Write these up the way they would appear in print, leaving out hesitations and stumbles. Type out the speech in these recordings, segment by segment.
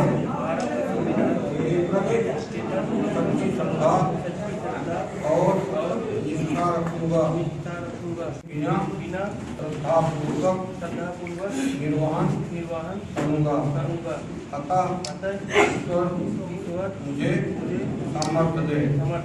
सच्ची श्रद्धा और निष्ठा रखूंगा, बिना श्रद्धापूर्वक निर्वहन करूंगा। अतः ईश्वर मुझे सामर्थ्य दे।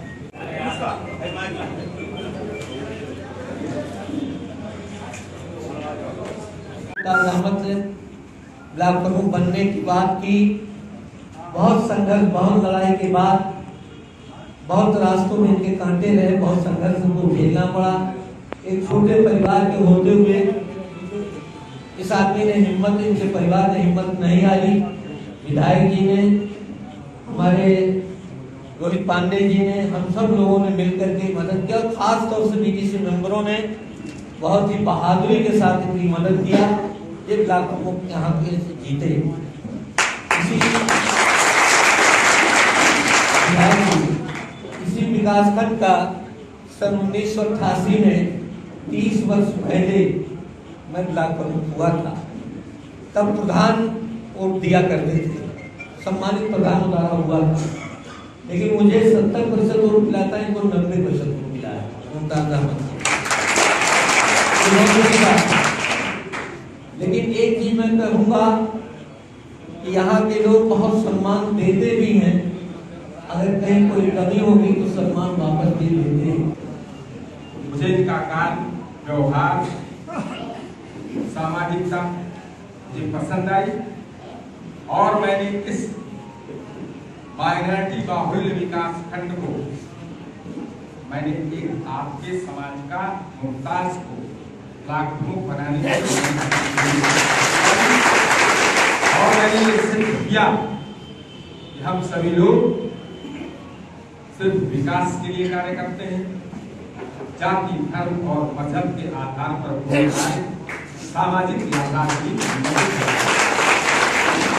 ब्लॉक प्रमुख बनने की बात की, बहुत संघर्ष, बहुत लड़ाई के बाद, बहुत रास्तों में इनके कांटे रहे, बहुत संघर्ष को झेलना पड़ा। एक छोटे परिवार के होते हुए इस आदमी ने हिम्मत, इनके परिवार ने हिम्मत नहीं हारी। विधायक जी ने, हमारे रोहित पांडे जी ने, हम सब लोगों ने मिलकर के मदद किया। खास तौर से बीडीसी मेंबरों ने बहुत ही बहादुरी के साथ इनकी मदद किया। ये ब्लॉक प्रमुख यहाँ के जीते। इसी विकासखंड का सन 1988 में 30 वर्ष पहले मैं ब्लॉक प्रमुख हुआ था। तब प्रधान वोट दिया करते थे, सम्मानित प्रधान द्वारा हुआ था, लेकिन मुझे 70% वोट मिला था, इनको 90% वोट मिला है। लेकिन एक चीज मैं कहूँगा कि यहाँ के लोग बहुत सम्मान देते भी हैं। अगर कहीं कोई कमी होगी तो सम्मान वापस भी देते हैं। मुझे इनका कार्य, व्यवहार, सामाजिकता मुझे पसंद आई और मैंने इस माइनॉरिटी बाहुल्य विकास खंड को मैंने एक आपके समाज का मुमताज को ब्लॉक प्रमुख बनाने की और मैंने ये सिद्ध किया कि हम सभी लोग सिर्फ विकास के लिए कार्य करते हैं, जाति, धर्म और मजहब के आधार पर सामाजिक यादाश्त की